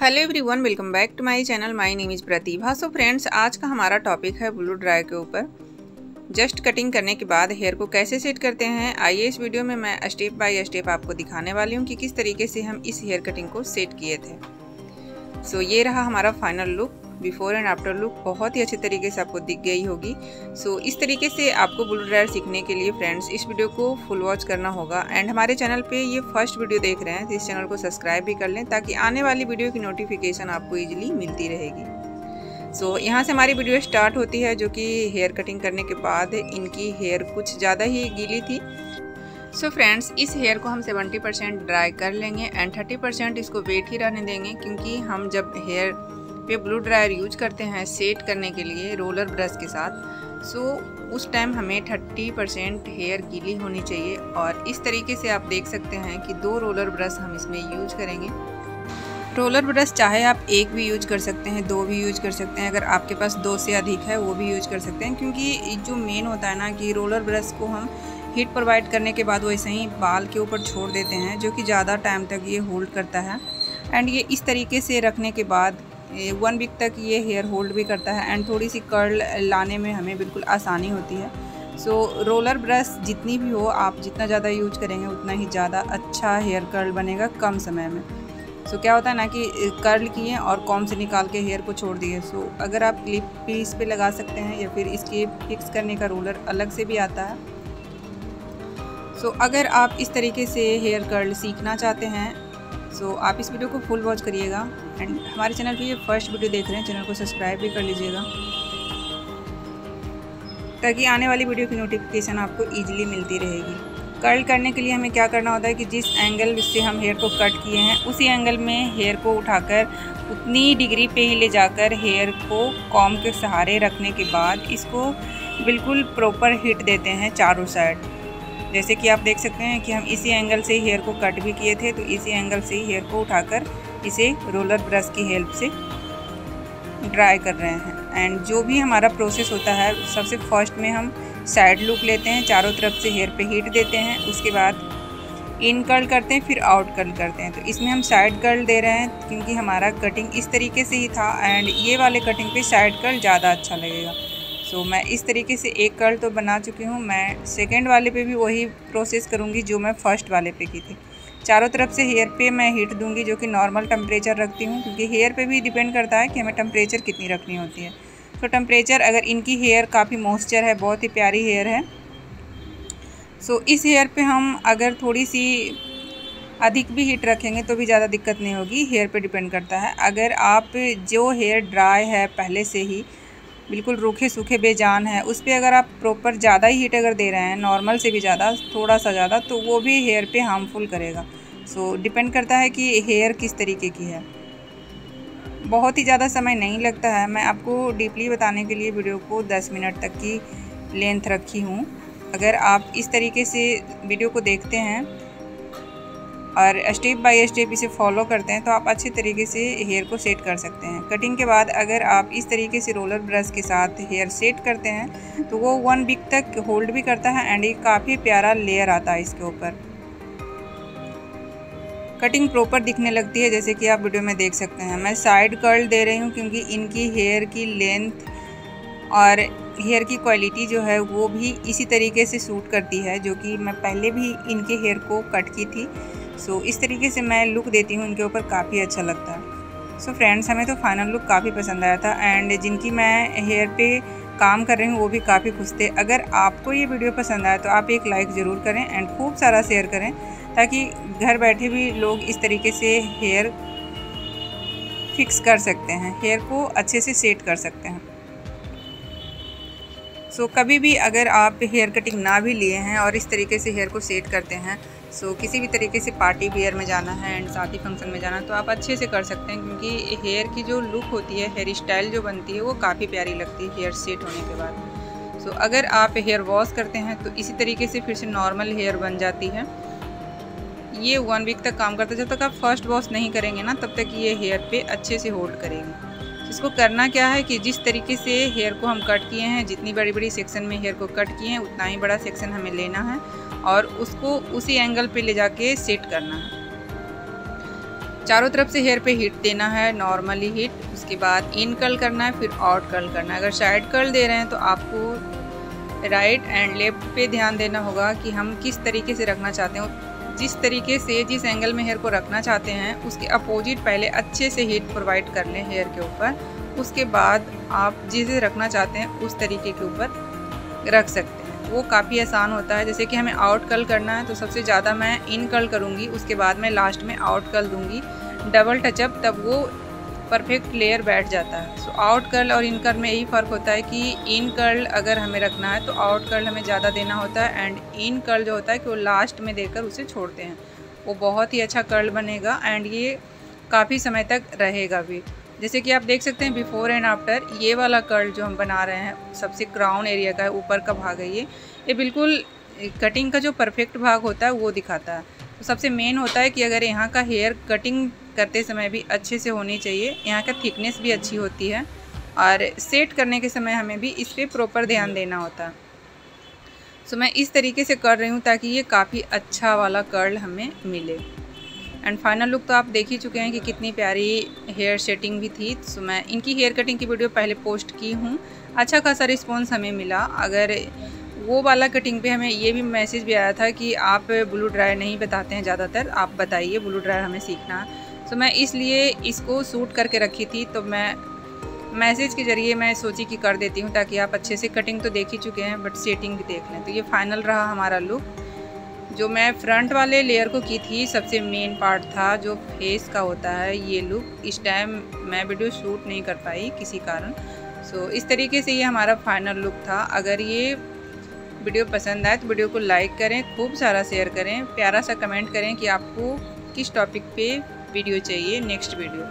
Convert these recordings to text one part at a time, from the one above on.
Hello everyone, welcome back to my channel. My name is Pratibha. So friends, आज का हमारा topic है blue dry के ऊपर जस्ट कटिंग करने के बाद हेयर को कैसे सेट करते हैं। आइए इस वीडियो में मैं स्टेप बाय स्टेप आपको दिखाने वाली हूँ कि किस तरीके से हम इस हेयर कटिंग को सेट किए थे। सो ये रहा हमारा final look, before and after look बहुत ही अच्छे तरीके से आपको दिख गई होगी। सो इस तरीके से आपको ब्लू ड्रायर सीखने के लिए फ्रेंड्स इस वीडियो को फुल वॉच करना होगा। एंड हमारे चैनल पे ये फर्स्ट वीडियो देख रहे हैं तो इस चैनल को सब्सक्राइब भी कर लें ताकि आने वाली वीडियो की नोटिफिकेशन आपको ईजिली मिलती रहेगी। सो यहाँ से हमारी वीडियो स्टार्ट होती है, जो कि हेयर कटिंग करने के बाद इनकी हेयर कुछ ज़्यादा ही गीली थी। सो फ्रेंड्स, इस हेयर को हम 70% ड्राई कर लेंगे एंड 30% इसको वेट ही रहने देंगे, क्योंकि हम जब हेयर पे ब्लू ड्रायर यूज करते हैं सेट करने के लिए रोलर ब्रश के साथ, सो उस टाइम हमें 30% हेयर गीली होनी चाहिए। और इस तरीके से आप देख सकते हैं कि 2 रोलर ब्रश हम इसमें यूज करेंगे। रोलर ब्रश चाहे आप 1 भी यूज कर सकते हैं, 2 भी यूज कर सकते हैं, अगर आपके पास 2 से अधिक है वो भी यूज कर सकते हैं, क्योंकि जो मेन होता है ना कि रोलर ब्रश को हम हीट प्रोवाइड करने के बाद वैसे ही बाल के ऊपर छोड़ देते हैं, जो कि ज़्यादा टाइम तक ये होल्ड करता है। एंड ये इस तरीके से रखने के बाद 1 वीक तक ये हेयर होल्ड भी करता है एंड थोड़ी सी कर्ल लाने में हमें बिल्कुल आसानी होती है। सो रोलर ब्रश जितनी भी हो, आप जितना ज़्यादा यूज करेंगे उतना ही ज़्यादा अच्छा हेयर कर्ल बनेगा कम समय में। सो क्या होता है ना कि कर्ल किए और कॉम्ब से निकाल के हेयर को छोड़ दिए। सो अगर आप क्लिप भी इस पर लगा सकते हैं या फिर इसके फिक्स करने का रोलर अलग से भी आता है। सो अगर आप इस तरीके से हेयर कर्ल सीखना चाहते हैं सो आप इस वीडियो को फुल वॉच करिएगा। एंड हमारे चैनल पे ये फर्स्ट वीडियो देख रहे हैं, चैनल को सब्सक्राइब भी कर लीजिएगा ताकि आने वाली वीडियो की नोटिफिकेशन आपको ईजिली मिलती रहेगी। कर्ल करने के लिए हमें क्या करना होता है कि जिस एंगल से हम हेयर को कट किए हैं उसी एंगल में हेयर को उठाकर उतनी डिग्री पे ही ले जाकर हेयर को कॉम्ब के सहारे रखने के बाद इसको बिल्कुल प्रॉपर हिट देते हैं चारों साइड। जैसे कि आप देख सकते हैं कि हम इसी एंगल से हेयर को कट भी किए थे, तो इसी एंगल से हेयर को उठाकर इसे रोलर ब्रश की हेल्प से ड्राई कर रहे हैं। एंड जो भी हमारा प्रोसेस होता है, सबसे फर्स्ट में हम साइड लुक लेते हैं, चारों तरफ से हेयर पे हीट देते हैं, उसके बाद इन कर्ल करते हैं, फिर आउट कर्ल करते हैं। तो इसमें हम साइड कर्ल दे रहे हैं क्योंकि हमारा कटिंग इस तरीके से ही था एंड ये वाले कटिंग पे साइड कर्ल ज़्यादा अच्छा लगेगा। तो मैं इस तरीके से एक कर्ल तो बना चुकी हूँ। मैं सेकेंड वाले पे भी वही प्रोसेस करूँगी जो मैं फर्स्ट वाले पे की थी। चारों तरफ से हेयर पे मैं हीट दूंगी, जो कि नॉर्मल टेम्परेचर रखती हूँ, क्योंकि हेयर पे भी डिपेंड करता है कि हमें टेम्परेचर कितनी रखनी होती है। तो टेम्परेचर, अगर इनकी हेयर काफ़ी मॉइस्चर है, बहुत ही प्यारी हेयर है, सो इस हेयर पे हम अगर थोड़ी सी अधिक भी हीट रखेंगे तो भी ज़्यादा दिक्कत नहीं होगी। हेयर पे डिपेंड करता है। अगर आप जो हेयर ड्राई है पहले से ही बिल्कुल रूखे सूखे बेजान है, उस पर अगर आप प्रॉपर ज़्यादा ही हीट अगर दे रहे हैं, नॉर्मल से भी ज़्यादा, थोड़ा सा ज़्यादा, तो वो भी हेयर पे हार्मफुल करेगा। सो डिपेंड करता है कि हेयर किस तरीके की है। बहुत ही ज़्यादा समय नहीं लगता है। मैं आपको डीपली बताने के लिए वीडियो को 10 मिनट तक की लेंथ रखी हूँ। अगर आप इस तरीके से वीडियो को देखते हैं और स्टेप बाय स्टेप इसे फॉलो करते हैं तो आप अच्छे तरीके से हेयर को सेट कर सकते हैं। कटिंग के बाद अगर आप इस तरीके से रोलर ब्रश के साथ हेयर सेट करते हैं तो वो 1 वीक तक होल्ड भी करता है एंड ये काफ़ी प्यारा लेयर आता है इसके ऊपर। कटिंग प्रॉपर दिखने लगती है, जैसे कि आप वीडियो में देख सकते हैं। मैं साइड कर्ल दे रही हूँ क्योंकि इनकी हेयर की लेंथ और हेयर की क्वालिटी जो है वो भी इसी तरीके से सूट करती है, जो कि मैं पहले भी इनके हेयर को कट की थी। सो इस तरीके से मैं लुक देती हूँ इनके ऊपर, काफ़ी अच्छा लगता है। सो फ्रेंड्स, हमें तो फाइनल लुक काफ़ी पसंद आया था एंड जिनकी मैं हेयर पे काम कर रही हूँ वो भी काफ़ी खुश थे। अगर आपको ये वीडियो पसंद आया तो आप एक लाइक ज़रूर करें एंड खूब सारा शेयर करें, ताकि घर बैठे भी लोग इस तरीके से हेयर फिक्स कर सकते हैं, हेयर को अच्छे से सेट कर सकते हैं। सो कभी भी अगर आप हेयर कटिंग ना भी लिए हैं और इस तरीके से हेयर को सेट करते हैं, सो किसी भी तरीके से पार्टी वेयर में जाना है एंड शादी फंक्शन में जाना है तो आप अच्छे से कर सकते हैं, क्योंकि हेयर की जो लुक होती है, हेयर स्टाइल जो बनती है वो काफ़ी प्यारी लगती है हेयर सेट होने के बाद। सो अगर आप हेयर वॉश करते हैं तो इसी तरीके से फिर से नॉर्मल हेयर बन जाती है। ये 1 वीक तक काम करता है। जब तक आप फर्स्ट वॉश नहीं करेंगे ना, तब तक ये हेयर पे अच्छे से होल्ड करेगी। इसको करना क्या है कि जिस तरीके से हेयर को हम कट किए हैं, जितनी बड़ी बड़ी सेक्शन में हेयर को कट किए हैं उतना ही बड़ा सेक्शन हमें लेना है और उसको उसी एंगल पे ले जाके सेट करना है। चारों तरफ से हेयर पे हीट देना है, नॉर्मली हीट। उसके बाद इन कर्ल करना है, फिर आउट कर्ल करना है। अगर साइड कर्ल दे रहे हैं तो आपको राइट एंड लेफ्ट पे ध्यान देना होगा कि हम किस तरीके से रखना चाहते हैं। जिस तरीके से जिस एंगल में हेयर को रखना चाहते हैं उसके अपोजिट पहले अच्छे से हीट प्रोवाइड कर लें हेयर के ऊपर। उसके बाद आप जिसे रखना चाहते हैं उस तरीके के ऊपर रख सकते हैं। वो काफ़ी आसान होता है। जैसे कि हमें आउट कर्ल करना है तो सबसे ज़्यादा मैं इन कर्ल करूँगी, उसके बाद मैं लास्ट में आउट कर्ल दूँगी, डबल टचअप, तब वो परफेक्ट लेयर बैठ जाता है। सो आउट कर्ल और इन कर्ल में यही फ़र्क होता है कि इन कर्ल अगर हमें रखना है तो आउट कर्ल हमें ज़्यादा देना होता है, एंड इन कर्ल जो होता है कि वो लास्ट में देकर उसे छोड़ते हैं। वो बहुत ही अच्छा कर्ल बनेगा एंड ये काफ़ी समय तक रहेगा भी। जैसे कि आप देख सकते हैं बिफोर एंड आफ्टर, ये वाला कर्ल जो हम बना रहे हैं सबसे क्राउन एरिया का है, ऊपर का भाग है ये बिल्कुल कटिंग का जो परफेक्ट भाग होता है वो दिखाता है। तो सबसे मेन होता है कि अगर यहाँ का हेयर कटिंग करते समय भी अच्छे से होनी चाहिए, यहाँ का थिकनेस भी अच्छी होती है, और सेट करने के समय हमें भी इस पर प्रॉपर ध्यान देना होता है। सो मैं इस तरीके से कर रही हूँ ताकि ये काफ़ी अच्छा वाला कर्ल हमें मिले। एंड फाइनल लुक तो आप देख ही चुके हैं कि कितनी प्यारी हेयर सेटिंग भी थी। सो मैं इनकी हेयर कटिंग की वीडियो पहले पोस्ट की हूँ, अच्छा खासा रिस्पॉन्स हमें मिला। अगर वो वाला कटिंग पे हमें ये भी मैसेज भी आया था कि आप ब्लू ड्राई नहीं बताते हैं ज़्यादातर, आप बताइए ब्लू ड्राई हमें सीखना है। सो मैं इसलिए इसको सूट करके रखी थी, तो मैं मैसेज के ज़रिए मैं सोची कि कर देती हूँ ताकि आप अच्छे से कटिंग तो देख ही चुके हैं बट सेटिंग भी देख लें। तो ये फाइनल रहा हमारा लुक। जो मैं फ्रंट वाले लेयर को की थी, सबसे मेन पार्ट था जो फेस का होता है ये लुक। इस टाइम मैं वीडियो शूट नहीं कर पाई किसी कारण। सो इस तरीके से ये हमारा फाइनल लुक था। अगर ये वीडियो पसंद आए तो वीडियो को लाइक करें, खूब सारा शेयर करें, प्यारा सा कमेंट करें कि आपको किस टॉपिक पे वीडियो चाहिए नेक्स्ट वीडियो।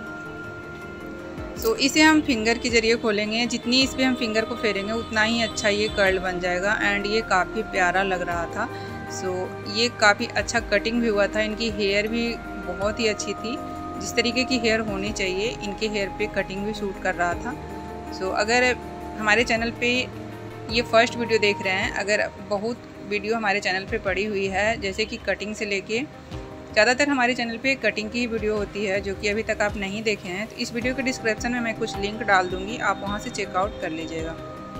सो इसे हम फिंगर के ज़रिए खोलेंगे, जितनी इस पर हम फिंगर को फेरेंगे उतना ही अच्छा ये कर्ल बन जाएगा। एंड ये काफ़ी प्यारा लग रहा था। सो ये काफ़ी अच्छा कटिंग भी हुआ था। इनकी हेयर भी बहुत ही अच्छी थी, जिस तरीके की हेयर होनी चाहिए इनके हेयर पे कटिंग भी शूट कर रहा था। सो अगर हमारे चैनल पे ये फर्स्ट वीडियो देख रहे हैं, अगर बहुत वीडियो हमारे चैनल पे पड़ी हुई है जैसे कि कटिंग से लेके, ज़्यादातर हमारे चैनल पे कटिंग की वीडियो होती है जो कि अभी तक आप नहीं देखे हैं, तो इस वीडियो के डिस्क्रिप्शन में मैं कुछ लिंक डाल दूँगी, आप वहाँ से चेकआउट कर लीजिएगा।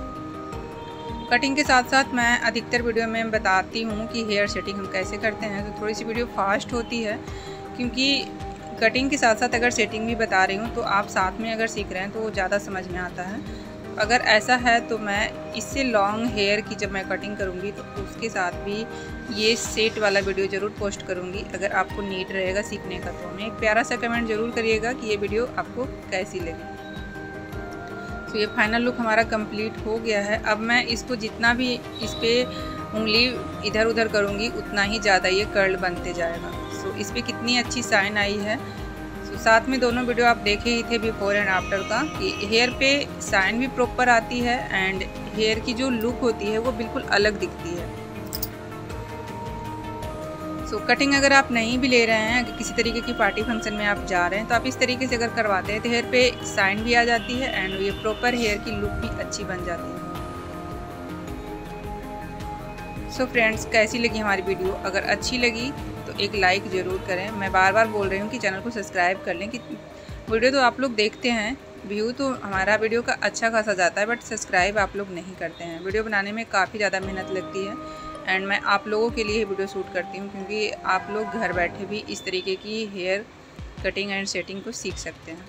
कटिंग के साथ साथ मैं अधिकतर वीडियो में बताती हूँ कि हेयर सेटिंग हम कैसे करते हैं, तो थोड़ी सी वीडियो फास्ट होती है क्योंकि कटिंग के साथ साथ अगर सेटिंग भी बता रही हूँ तो आप साथ में अगर सीख रहे हैं तो वो ज़्यादा समझ में आता है। अगर ऐसा है तो मैं इससे लॉन्ग हेयर की जब मैं कटिंग करूँगी तो उसके साथ भी ये सेट वाला वीडियो ज़रूर पोस्ट करूँगी। अगर आपको नीड रहेगा सीखने का तो हमें एक प्यारा सा कमेंट ज़रूर करिएगा कि ये वीडियो आपको कैसी लगी। तो ये फाइनल लुक हमारा कंप्लीट हो गया है। अब मैं इसको जितना भी इस पर उंगली इधर उधर करूँगी उतना ही ज़्यादा ये कर्ल बनते जाएगा। सो इस पर कितनी अच्छी साइन आई है। सो साथ में दोनों वीडियो आप देखे ही थे बिफोर एंड आफ्टर का, कि हेयर पे साइन भी प्रॉपर आती है एंड हेयर की जो लुक होती है वो बिल्कुल अलग दिखती है। सो कटिंग अगर आप नहीं भी ले रहे हैं, अगर किसी तरीके की पार्टी फंक्शन में आप जा रहे हैं तो आप इस तरीके से अगर करवाते हैं तो हेयर पे साइन भी आ जाती है एंड ये प्रॉपर हेयर की लुक भी अच्छी बन जाती है। सो फ्रेंड्स, कैसी लगी हमारी वीडियो? अगर अच्छी लगी तो एक लाइक ज़रूर करें। मैं बार बार बोल रही हूँ कि चैनल को सब्सक्राइब कर लें। कि वीडियो तो आप लोग देखते हैं, व्यू तो हमारा वीडियो का अच्छा खासा जाता है, बट सब्सक्राइब आप लोग नहीं करते हैं। वीडियो बनाने में काफ़ी ज़्यादा मेहनत लगती है एंड मैं आप लोगों के लिए वीडियो शूट करती हूँ क्योंकि आप लोग घर बैठे भी इस तरीके की हेयर कटिंग एंड सेटिंग को सीख सकते हैं।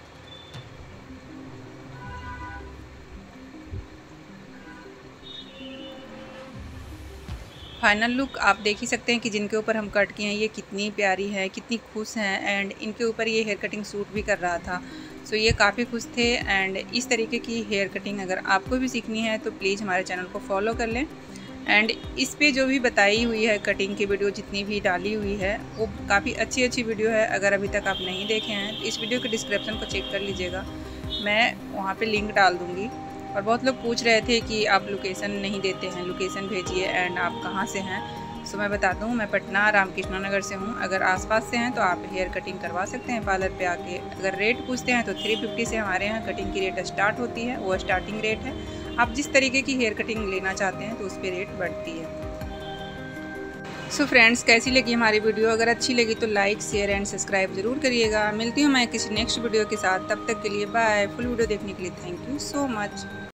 फाइनल लुक आप देख ही सकते हैं कि जिनके ऊपर हम कट किए हैं ये कितनी प्यारी है, कितनी खुश हैं एंड इनके ऊपर ये हेयर कटिंग सूट भी कर रहा था। सो ये काफ़ी खुश थे एंड इस तरीके की हेयर कटिंग अगर आपको भी सीखनी है तो प्लीज़ हमारे चैनल को फॉलो कर लें। एंड इस पे जो भी बताई हुई है कटिंग की वीडियो जितनी भी डाली हुई है वो काफ़ी अच्छी वीडियो है। अगर अभी तक आप नहीं देखे हैं तो इस वीडियो के डिस्क्रिप्शन को चेक कर लीजिएगा, मैं वहाँ पे लिंक डाल दूँगी। और बहुत लोग पूछ रहे थे कि आप लोकेशन नहीं देते हैं, लोकेशन भेजिए एंड आप कहाँ से हैं। सो मैं बताता हूँ, मैं पटना रामकृष्ण नगर से हूँ। अगर आसपास से हैं तो आप हेयर कटिंग करवा सकते हैं पार्लर पे आके। अगर रेट पूछते हैं तो 350 से हमारे यहाँ कटिंग की रेट स्टार्ट होती है, वो स्टार्टिंग रेट है। आप जिस तरीके की हेयर कटिंग लेना चाहते हैं तो उस पर रेट बढ़ती है। सो फ्रेंड्स, कैसी लगी हमारी वीडियो? अगर अच्छी लगी तो लाइक, शेयर एंड सब्सक्राइब ज़रूर करिएगा। मिलती हूँ मैं किसी नेक्स्ट वीडियो के साथ। तब तक के लिए बाय। फुल वीडियो देखने के लिए थैंक यू सो मच।